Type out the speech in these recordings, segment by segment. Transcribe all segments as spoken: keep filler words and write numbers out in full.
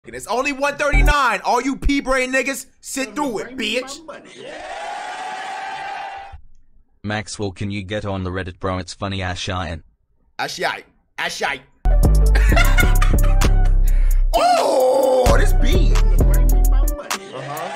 It's only one thirty-nine. All you pea-brain niggas, sit through it, bitch. Maxwell, can you get on the Reddit, bro? It's funny as shine. Ashite. Ashite. Oh, this beat. Uh-huh.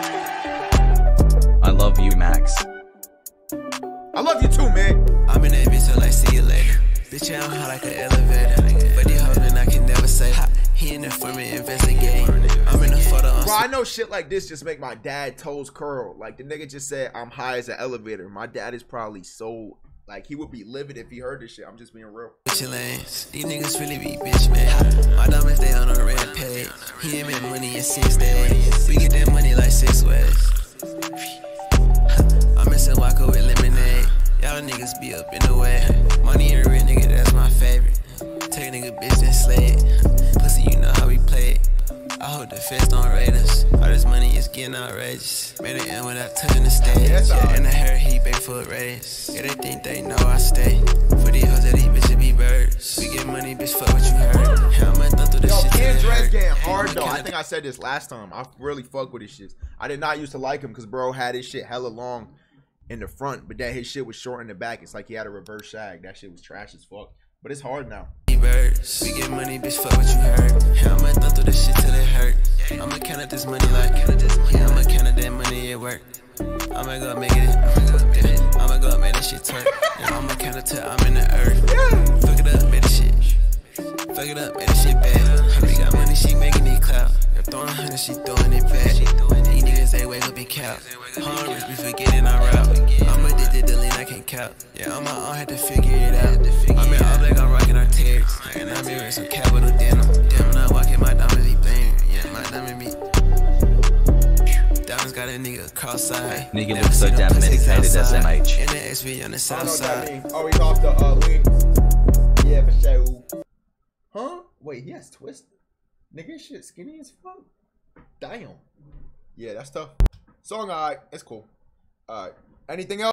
I love you, Max. I love you too, man. I'm in that bitch, so like, see you later. Bitch, I'm hot like an elevator. But the holding, I can never say. He in there for me, investigate. I'm in the photo. Bro, I know shit like this just make my dad toes curl. Like, the nigga just said, I'm high as an elevator. My dad is probably so, like, he would be livid if he heard this shit. I'm just being real. Bitch lanes. These niggas really be bitch, man. My diamonds, they on a rampage. He ain't made money in six days. We get that money like six ways. I'm missing Waco with lemonade. Y'all niggas be up in the way. Money and real nigga, that's my favorite. Take a nigga bitch and slay it. Pussy, you know how we play it. I hope the feds don't rate us. All this money is getting outrageous. Made it end without touching the stage. Yeah, and the hair he bait for a raise. Yeah, they think they know I stay. For these hoes that these bitches be birds. We get money, bitch, fuck what you heard. How much thumb through this Yo, shit till Ken it Dre's hurt. getting hard though. I think I said this last time. I really fuck with his shit. I did not used to like him because bro had his shit hella long in the front, but then his shit was short in the back. It's like he had a reverse shag. That shit was trash as fuck. But it's hard now. Birds. We get money, bitch, fuck what you heard. How much thumb through this shit till it hurt. I'ma count up this money like yeah, I'ma count up that money at work. I'ma go make it. Yeah, I'ma go make this shit twerk. Yeah, I'ma count it till I'm in the earth. Fuck it up, make this shit. Fuck it up, make this shit bad. We got money, she making it clout. You're throwing hundred, she throwing it back. These niggas, they wake up and count. Home rich, we forgetting our route. I'm addicted to lean, I can't count. Yeah, I'm on, I had to figure it out. I'm in all black, I'm rocking our tears. And I'm wearing some capital denim. Damn, I'm not walking, my diamonds be bang. Yeah, my diamond be. Diamonds got a nigga cross-eyed. Nigga looks so damn medicated, S M H. And the S V on the south side. Oh, he's off the uh, lean. Yeah, for sure. Huh? Wait, he has twisted? Nigga, his shit skinny as fuck. Damn. Yeah, that's tough. Song, alright. It's cool. Alright. Anything else?